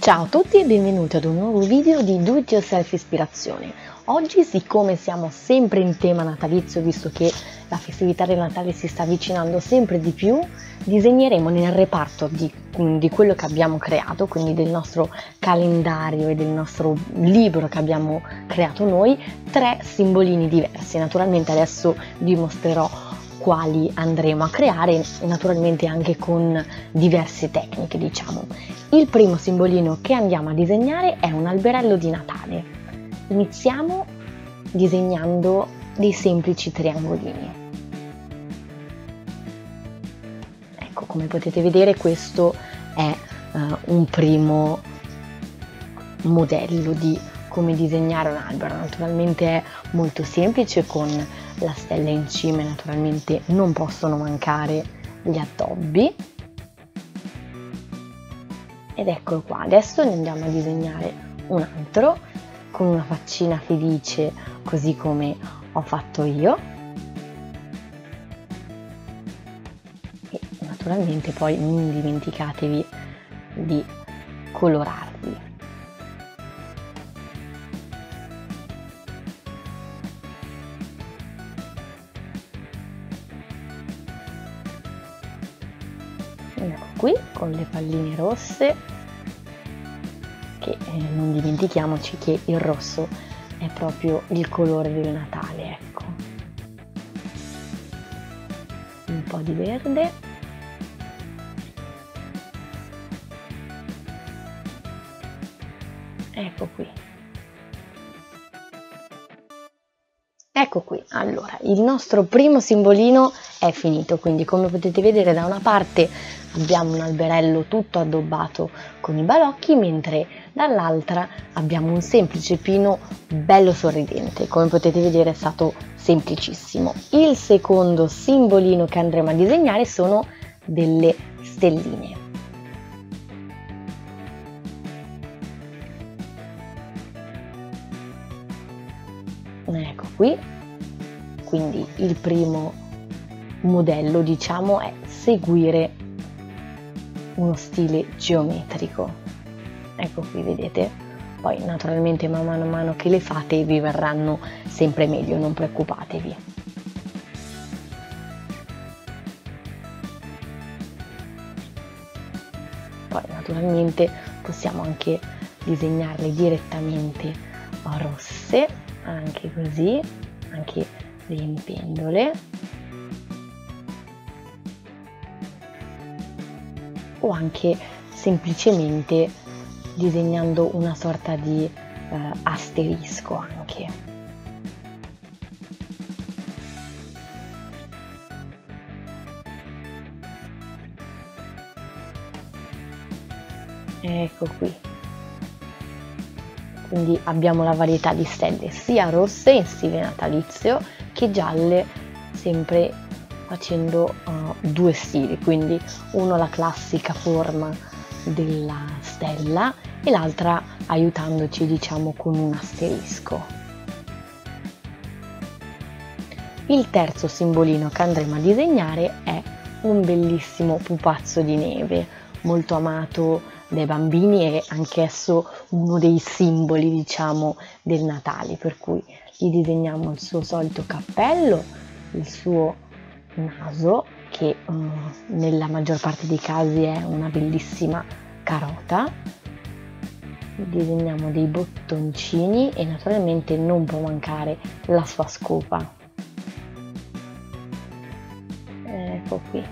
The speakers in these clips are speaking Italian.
Ciao a tutti e benvenuti ad un nuovo video di Do It Yourself Ispirazione. Oggi, siccome siamo sempre in tema natalizio, visto che la festività del Natale si sta avvicinando sempre di più, disegneremo nel reparto di quello che abbiamo creato, quindi del nostro calendario e del nostro libro che abbiamo creato noi, 3 simbolini diversi. Naturalmente adesso vi mostrerò quali andremo a creare e naturalmente anche con diverse tecniche, diciamo. Il primo simbolino che andiamo a disegnare è un alberello di Natale. Iniziamo disegnando dei semplici triangolini. Ecco, come potete vedere questo è un primo modello di come disegnare un albero. Naturalmente è molto semplice, con la stella in cima, e naturalmente non possono mancare gli addobbi. Ed eccolo qua, adesso ne andiamo a disegnare un altro con una faccina felice, così come ho fatto io. E naturalmente poi non dimenticatevi di colorarli. Ecco qui con le palline rosse, che non dimentichiamoci che il rosso è proprio il colore del Natale, ecco. Un po' di verde. Ecco qui. Ecco qui, allora, il nostro primo simbolino è finito, quindi come potete vedere da una parte abbiamo un alberello tutto addobbato con i balocchi, mentre dall'altra abbiamo un semplice pino bello sorridente. Come potete vedere è stato semplicissimo. Il secondo simbolino che andremo a disegnare sono delle stelline. Ecco qui, quindi il primo modello, diciamo, è seguire uno stile geometrico. Ecco qui, vedete? Poi naturalmente man mano che le fate vi verranno sempre meglio, non preoccupatevi. Poi naturalmente possiamo anche disegnarle direttamente rosse, anche così, anche riempendole, o anche semplicemente disegnando una sorta di asterisco anche. Ecco qui. Quindi abbiamo la varietà di stelle sia rosse in stile natalizio che gialle, sempre facendo due stili, quindi uno la classica forma della stella e l'altra aiutandoci, diciamo, con un asterisco. Il terzo simbolino che andremo a disegnare è un bellissimo pupazzo di neve, molto amato dai bambini e anch'esso uno dei simboli, diciamo, del Natale, per cui gli disegniamo il suo solito cappello, il suo naso, che nella maggior parte dei casi è una bellissima carota, disegniamo dei bottoncini e naturalmente non può mancare la sua scopa. Ecco qui.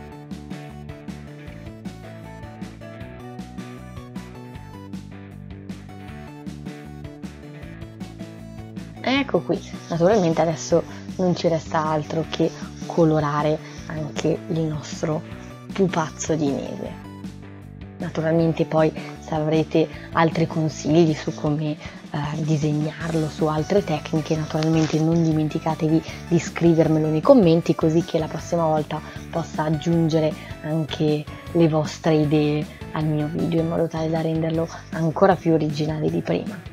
Ecco qui, naturalmente adesso non ci resta altro che colorare anche il nostro pupazzo di neve. Naturalmente poi, se avrete altri consigli su come disegnarlo, su altre tecniche, naturalmente non dimenticatevi di scrivermelo nei commenti, così che la prossima volta possa aggiungere anche le vostre idee al mio video, in modo tale da renderlo ancora più originale di prima.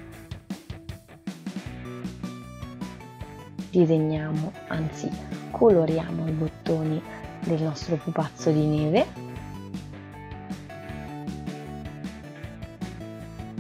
Disegniamo, anzi coloriamo i bottoni del nostro pupazzo di neve.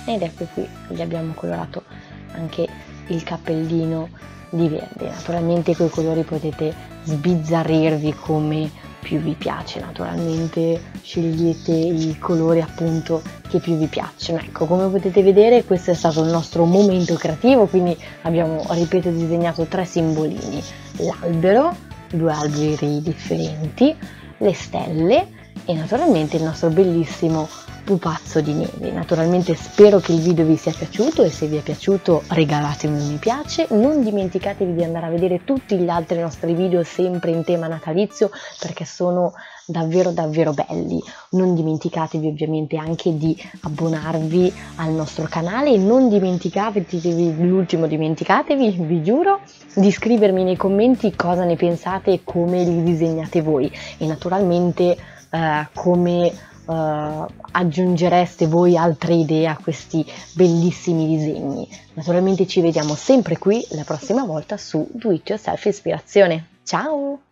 ed ecco qui gli abbiamo colorato anche il cappellino di verde. Naturalmente coi colori potete sbizzarrirvi come più vi piace, naturalmente scegliete i colori appunto che più vi piacciono. Ecco, come potete vedere questo è stato il nostro momento creativo, quindi abbiamo, ripeto, disegnato 3 simbolini: l'albero, 2 alberi differenti, le stelle e naturalmente il nostro bellissimo pupazzo di neve. Naturalmente spero che il video vi sia piaciuto e se vi è piaciuto regalatemi un mi piace, non dimenticatevi di andare a vedere tutti gli altri nostri video sempre in tema natalizio perché sono davvero belli. Non dimenticatevi ovviamente anche di abbonarvi al nostro canale e non dimenticatevi, vi giuro, di iscrivermi nei commenti cosa ne pensate e come li disegnate voi e naturalmente come aggiungereste voi altre idee a questi bellissimi disegni. Naturalmente ci vediamo sempre qui la prossima volta su Do It Yourself Ispirazione. Ciao!